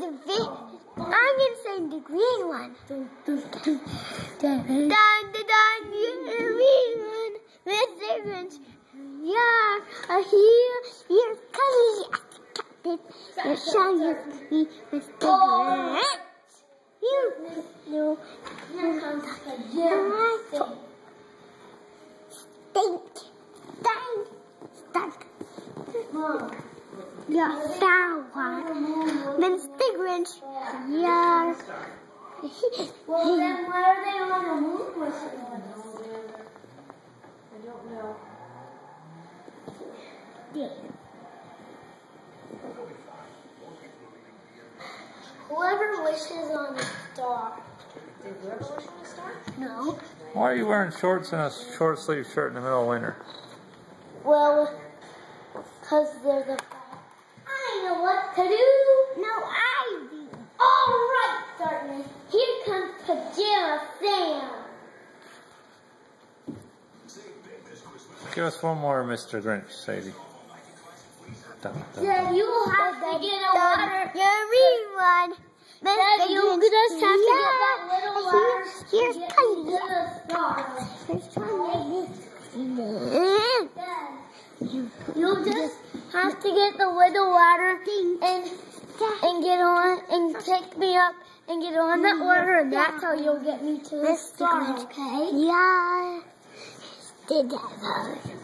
I'm gonna say the green one. Dun, the green one. Mr. Grinch, yeah, here coming. You're showing me, Mr. Grinch. You know, stink. Yeah, that one. Mr. Grinch, yeah. Well, then why are they on the moon with I don't know. Yeah. Whoever wishes on a star. Did you ever wish on a star? No. Why are you wearing shorts and a short sleeve shirt in the middle of winter? Well, because there's a... I know what to do. No, I do. All right, Dartmouth. Here comes Pajama Sam. Give us one more, Mr. Grinch, Sadie. Then you will have to get a water. You're green one. Then you just have to get that little water. Here's Tiny. Here's You'll just have to get the little water and get on and pick me up and get on that water, and that's how you'll get me to the star, okay? Yeah. Did that.